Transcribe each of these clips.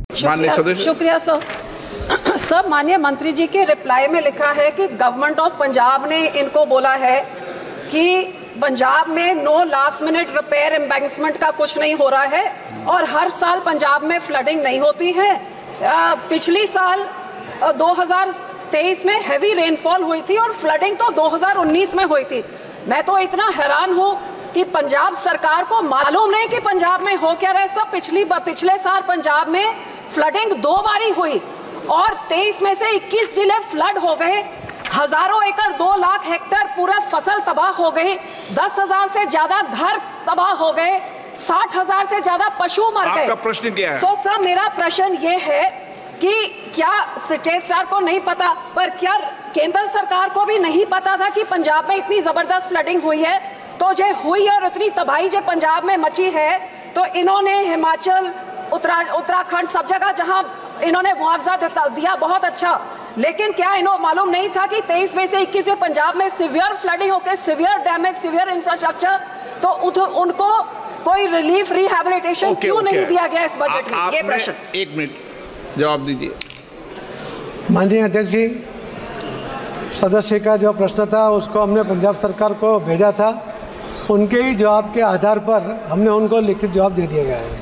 शुक्रिया sir. Sir, माननीय मंत्री जी के रिप्लाई में लिखा है कि गवर्नमेंट ऑफ पंजाब ने इनको बोला है कि पंजाब में no last minute repair embankment का कुछ नहीं हो रहा है और हर साल पंजाब में फ्लडिंग नहीं होती है। पिछली साल 2023 में हैवी रेनफॉल हुई थी और फ्लडिंग तो 2019 में हुई थी। मैं तो इतना हैरान हूँ कि पंजाब सरकार को मालूम नहीं कि पंजाब में हो क्या रहा है। सब पिछले साल पंजाब में फ्लडिंग 2 बारी हुई और 23 में से 21 जिले फ्लड हो गए। हजारों एकड़ 2 लाख हेक्टेयर पूरा फसल तबाह हो गई। 10,000 से ज्यादा घर तबाह हो गए। 60,000 से ज्यादा पशु मर गए। आपका प्रश्न क्या है? सर, मेरा प्रश्न ये है कि क्या स्टेट सरकार को नहीं पता, पर क्या केंद्र सरकार को भी नहीं पता था कि पंजाब में इतनी जबरदस्त फ्लडिंग हुई है? तो जो हुई और इतनी तबाही जो पंजाब में मची है, तो इन्होंने हिमाचल, उत्तराखंड, सब जगह जहां इन्होंने मुआवजा दिया, बहुत अच्छा। लेकिन क्या इन्हों मालूम नहीं था कि 23 में से 21 में पंजाब में सिवियर फ्लडिंग होकर सिवियर डैमेज, सिवियर इंफ्रास्ट्रक्चर, तो उनको कोई रिलीफ रिहैबिलिटेशन क्यों नहीं दिया गया इस बजट में? ये प्रश्न। 1 मिनट जवाब दीजिए। माननीय अध्यक्ष जी, सदस्य का जो प्रश्न था उसको हमने पंजाब सरकार को भेजा था। उनके ही जवाब के आधार पर हमने उनको लिखित जवाब दे दिया गया है।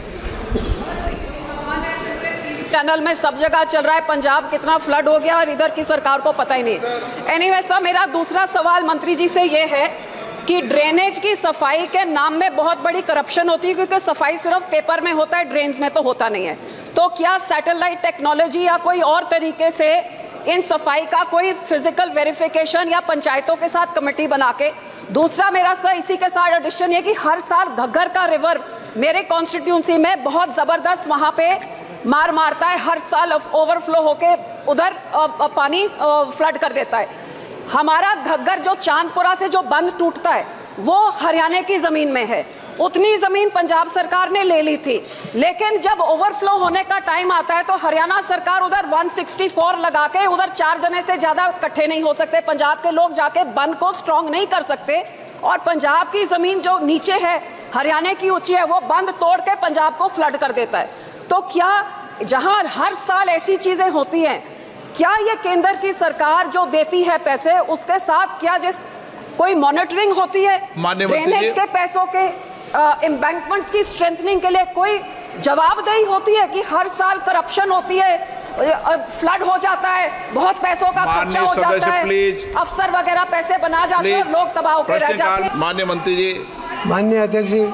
चैनल में सब जगह चल रहा है पंजाब कितना फ्लड हो गया और इधर की सरकार को पता ही नहीं। एनीवे सर, मेरा दूसरा सवाल मंत्री जी से ये है कि ड्रेनेज की सफाई के नाम में बहुत बड़ी करप्शन होती है, क्योंकि सफाई सिर्फ पेपर में होता है, ड्रेन्स में तो होता नहीं है। तो क्या सैटेलाइट टेक्नोलॉजी या कोई और तरीके से इन सफाई का कोई फिजिकल वेरिफिकेशन या पंचायतों के साथ कमेटी बना के? दूसरा मेरा सर इसी के साथ एडिशन ये कि हर साल घग्गर का रिवर मेरे कॉन्स्टिट्यूंसी में बहुत जबरदस्त वहां पे मारता है। हर साल ओवरफ्लो होके उधर पानी फ्लड कर देता है। हमारा घग्गर जो चांदपुरा से जो बंद टूटता है वो हरियाणा की जमीन में है। उतनी जमीन पंजाब सरकार ने ले ली थी, लेकिन जब ओवरफ्लो होने का टाइम आता है तो हरियाणा सरकार उधर 164 लगा के उधर 4 जने से ज्यादा इकट्ठे नहीं हो सकते। पंजाब के लोग जाके बंद को स्ट्रॉन्ग नहीं कर सकते और पंजाब की जमीन जो नीचे है, हरियाणा की ऊंची है, वो बंद तोड़ के पंजाब को फ्लड कर देता है। तो क्या जहां हर साल ऐसी चीजें होती हैं, क्या ये केंद्र की सरकार जो देती है पैसे, उसके साथ क्या कोई मॉनिटरिंग होती है? ड्रेनेज के पैसों के एम्बैंकमेंट्स की स्ट्रेंथनिंग के लिए कोई जवाबदेही होती है कि हर साल करप्शन होती है, फ्लड हो जाता है, बहुत पैसों का खर्चा हो जाता है, अफसर वगैरह पैसे बना जाते हैं और लोग तबाह होकर रह जाते हैं? माननीय मंत्री जी। माननीय अध्यक्ष जी,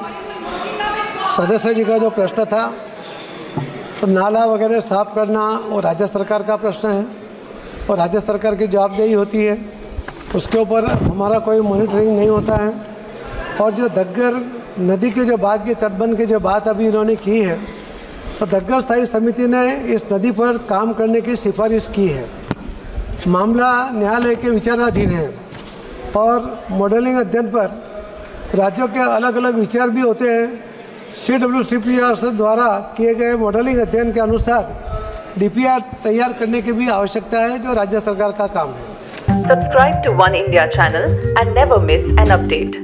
सदस्य जी का जो प्रश्न था तो नाला वगैरह साफ करना वो राज्य सरकार का प्रश्न है और राज्य सरकार की जवाबदेही होती है, उसके ऊपर हमारा कोई मॉनिटरिंग नहीं होता है। और जो घग्गर नदी के जो बात की तटबंध की जो बात अभी इन्होंने की है, तो घग्गर स्थायी समिति ने इस नदी पर काम करने की सिफारिश की है। मामला न्यायालय के विचाराधीन है और मॉडलिंग अध्ययन पर राज्यों के अलग अलग विचार भी होते हैं। CWCPR द्वारा किए गए मॉडलिंग अध्ययन के अनुसार DPR तैयार करने की भी आवश्यकता है, जो राज्य सरकार का काम है। Subscribe to One India channel and never miss an update.